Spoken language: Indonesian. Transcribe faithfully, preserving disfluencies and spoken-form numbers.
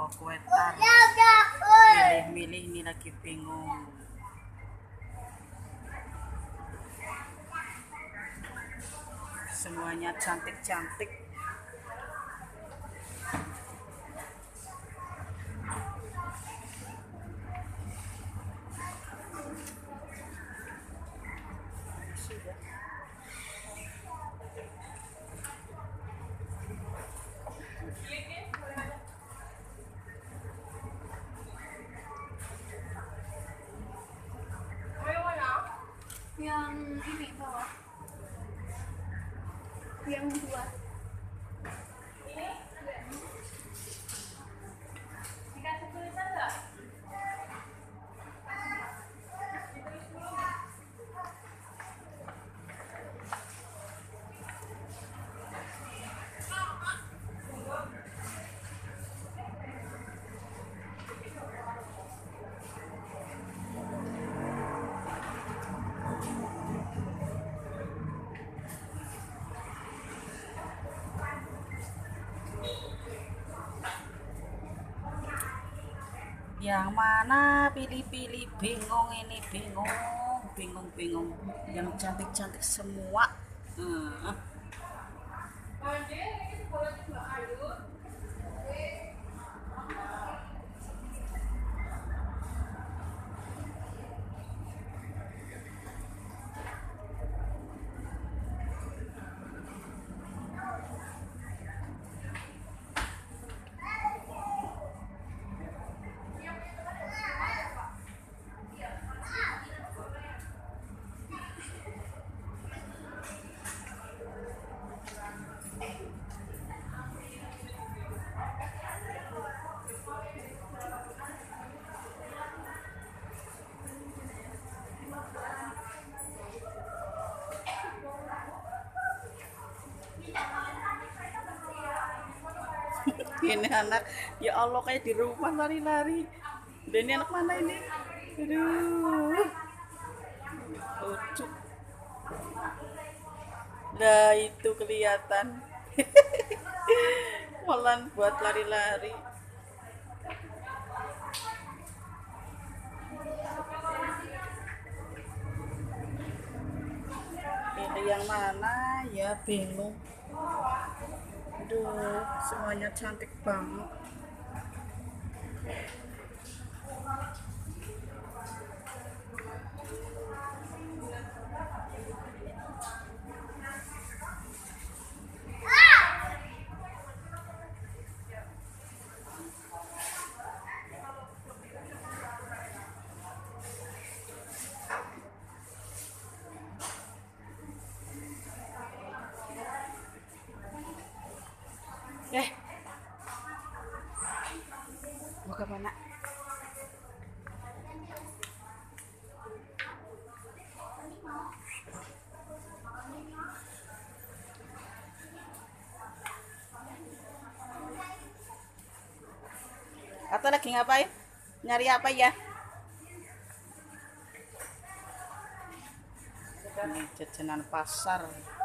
bawa kue tar. Milih-milih ini lagi bingung. Semuanya cantik-cantik. Yang ini bawah, yang dua ini dikasih tulisan nggak? Yang mana pilih-pilih, bingung ini, bingung bingung bingung yang cantik-cantik semua. hmm. Ini anak, ya Allah, kayak di rumah lari-lari. Dan ini anak mana ini? Aduh, lucu. Nah itu kelihatan. Malah buat lari-lari. Ini yang mana ya, bingung. Aduh, semuanya cantik banget. Eh, mau ke mana? Atau lagi ngapain? Nyari apa ya? Ini jajanan pasar.